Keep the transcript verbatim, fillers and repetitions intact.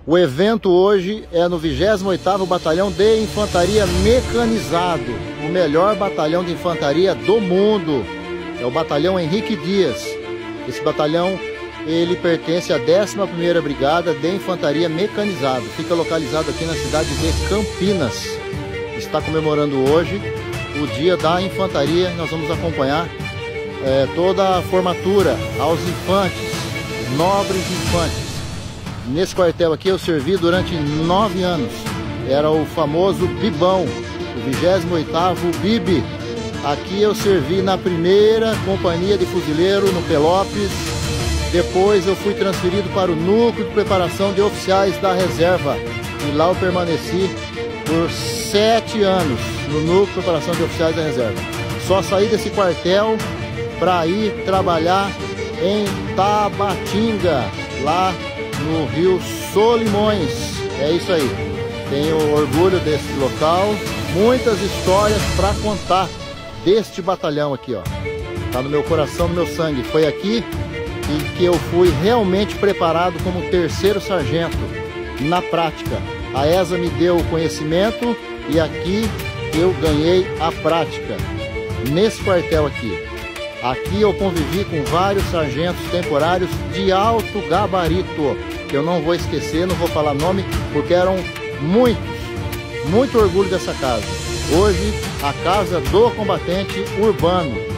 O evento hoje é no vigésimo oitavo Batalhão de Infantaria Mecanizado, o melhor batalhão de infantaria do mundo. É o Batalhão Henrique Dias. Esse batalhão, ele pertence à décima primeira Brigada de Infantaria Mecanizado. Fica localizado aqui na cidade de Campinas. Está comemorando hoje o Dia da Infantaria. Nós vamos acompanhar é, toda a formatura aos infantes, nobres infantes. Nesse quartel aqui eu servi durante nove anos. Era o famoso Bibão, o vigésimo oitavo B I B. Aqui eu servi na primeira companhia de fuzileiro no Pelopes. Depois eu fui transferido para o núcleo de preparação de oficiais da reserva. E lá eu permaneci por sete anos no núcleo de preparação de oficiais da reserva. Só saí desse quartel para ir trabalhar em Tabatinga, lá no Rio Solimões. É isso aí. Tenho orgulho desse local, muitas histórias para contar deste batalhão aqui, ó. Tá no meu coração, no meu sangue. Foi aqui em que eu fui realmente preparado como terceiro sargento na prática. A E S A me deu o conhecimento e aqui eu ganhei a prática. Nesse quartel aqui. Aqui eu convivi com vários sargentos temporários de alto gabarito, que eu não vou esquecer, não vou falar nome, porque eram muitos. Muito orgulho dessa casa. Hoje, a Casa do Combatente Urbano.